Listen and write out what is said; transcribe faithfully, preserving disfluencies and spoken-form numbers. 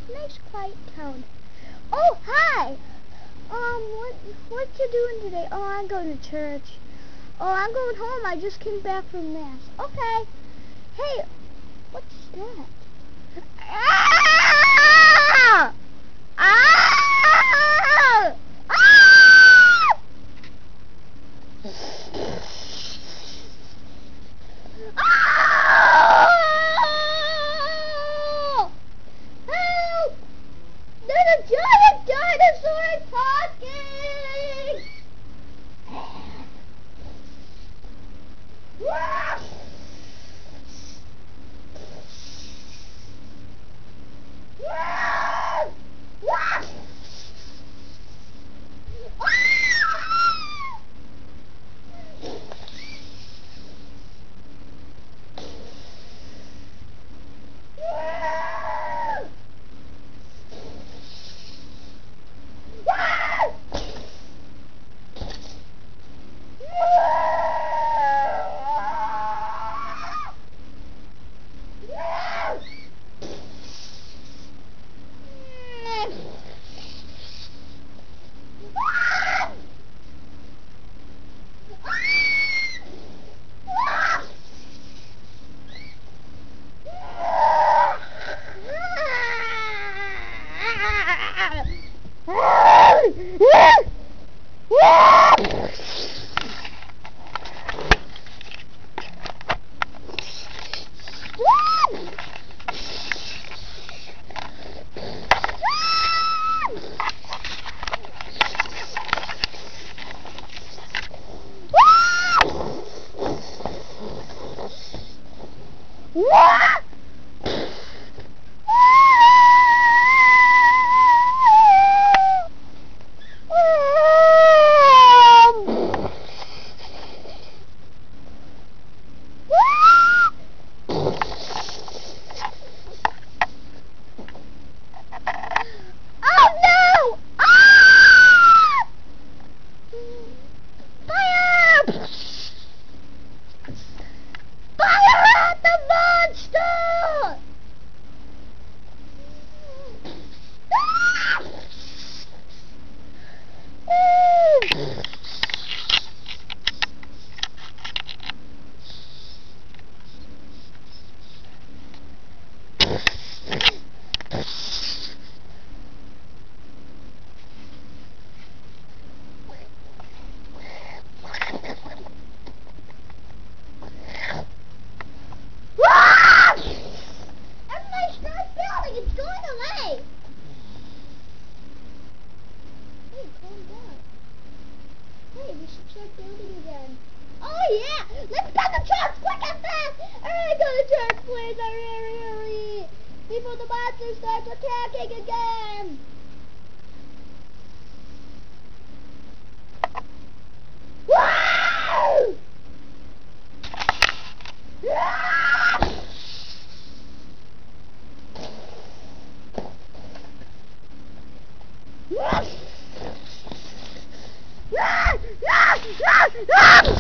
nice quiet town. Oh, hi! Um, what, what you doing today? Oh, I'm going to church. Oh, I'm going home. I just came back from Mass. Okay. Hey, what's that? Ah! Ah! Ah! Oh! Help! There's a giant dinosaur talking! Ah! Ah! Ah! What? It's going away. Hey, calm down. Hey, we should start building again. Oh yeah! Let's go to church quick and fast! Hurry, go to church, please! Hurry, hurry, hurry! Before the monster starts attacking again! Wow! Ah! Ah! Ah! Ah!